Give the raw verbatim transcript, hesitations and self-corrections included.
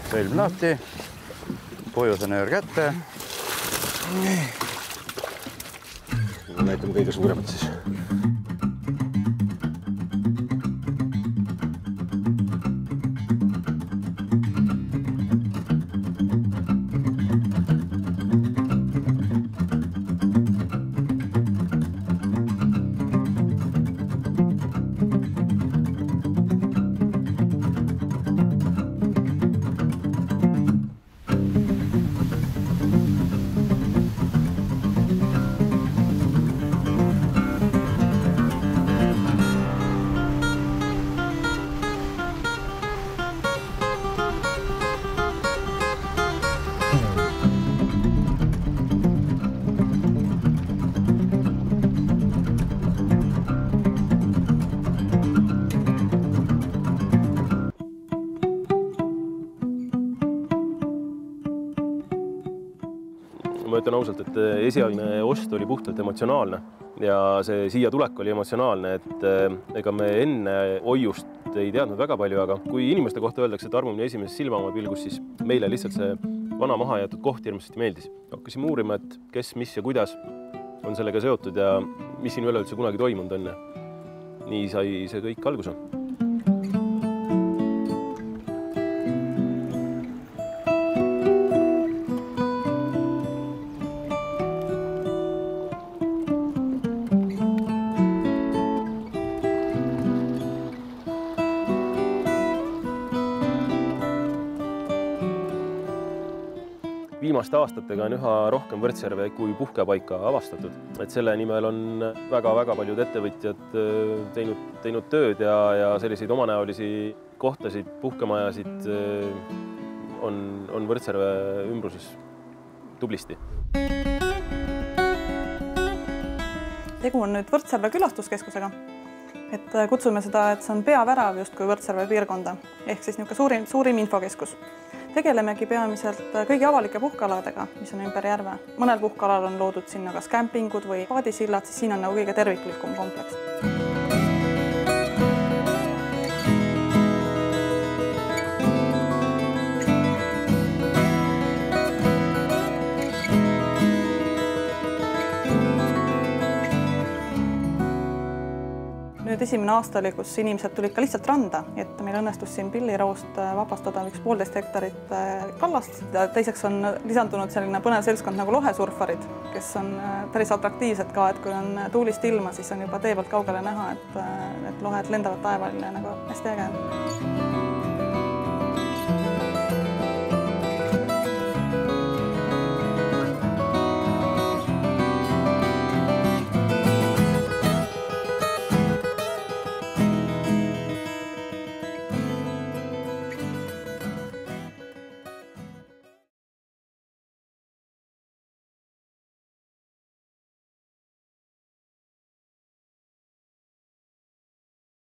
Sõlm lahti, pohjosenöör kätte. Näitame kõige suuremat siis. Ma ütlen ausalt, et esialgne ost oli puhtalt emotsionaalne ja see siia tulek oli emotsionaalne, et ega me enne hoiust ei teadnud väga palju, aga kui inimeste kohta öeldakse, et armumine esimesest silmamapilgus, siis meile lihtsalt see vana maha jäetud koht hirmsasti meeldis. Hakkasime uurima, et kes, mis ja kuidas on sellega seotud ja mis siin üleüldse kunagi toimunud on. Nii sai see kõik alguse. Viimaste aastatega on üha rohkem Võrtsjärve kui puhkepaika avastatud. Et selle nimel on väga-väga paljud ettevõtjad teinud, teinud tööd ja, ja selliseid omanäolisi kohtasid, puhkemajasid on, on Võrtsjärve ümbruses tublisti. Tegu on nüüd Võrtsjärve külastuskeskusega. Et kutsume seda, et see on peavärav justkui Võrtsjärve piirkonda, ehk siis niisugune suurim, suurim infokeskus. Tegelemegi peamiselt kõigi avalike puhkealadega, mis on ümber järve. Mõnel puhkealal on loodud sinna kas kämpingud või paadisillad, siis siin on nagu kõige terviklikum kompleks. Nüüd esimene aasta oli, kus inimesed tulid ka lihtsalt randa, et meil õnnestus siin pilliroost vabastada üks poolteist hektarit kallast. Teiseks on lisandunud selline põnev seltskond nagu lohesurfarid, kes on päris atraktiivsed ka, et kui on tuulist ilma, siis on juba tee pealt kaugele näha, et, et lohed lendavad taevall ja nagu hästi äge.